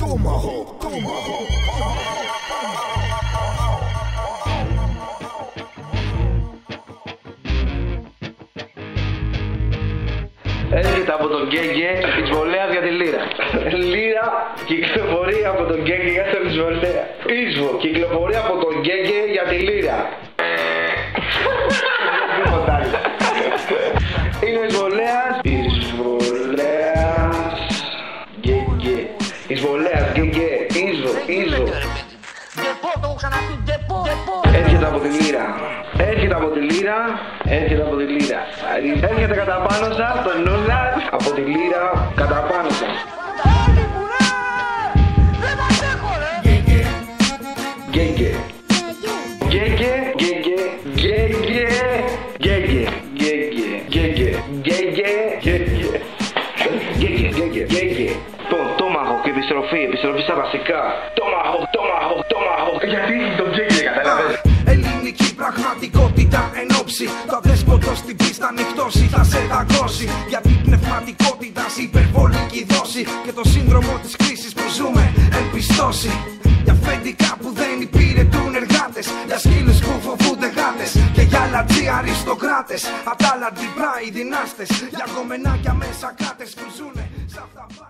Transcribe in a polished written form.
Έρχεται από τον Γκέγκε της Βολέας για τη Λύρα. Λύρα κυκλοφορεί από τον Γκέγκε για τον Ισβολέα. Ίσβο κυκλοφορεί από τον Γκέγκε για τη Λύρα. Είναι ο Ισβολέας. Ισβολέας Γκέγκε. Ισβολέας Γκέγκε. Ίσβο. Έρχεται από τη Λύρα. Έρχεται από τη Λύρα. Έρχεται από τη Λύρα. Έρχεται κατά πάνω σας, τον νου σας. Από τη Λύρα κατά πάνω σας. Γκέγκε. Γκέγκε. Γκέγκε. Γκέγκε. Γκέγκε. Γκέγκε. Γκέγκε. Γκέγκε. Γκέγκε. Γκέγκε. Tomahawk, επιστροφή στα βασικά. Tomahawk. Γιατί το Γκέγκε, καταλαβαίνεις. Ελληνική πραγματικότητα ενόψει. Το αδέσποτο στην πίστα νυχτώσει, θα σε δαγκώσει. Γιατί πνευματικότητα υπερβολική δόση. Και το σύνδρομο της κρίσης που ζούμε εμπιστώσει. Για αφεντικά που δεν υπηρετούν εργάτες. Για σκύλους που φοβούνται γάτες. Και για λατζί αριστοκράτες. Ατάλλαντοι πράοι δυνάστες. Για κομμενάκια μέσα κάτες που ζουνε σ' αυτά.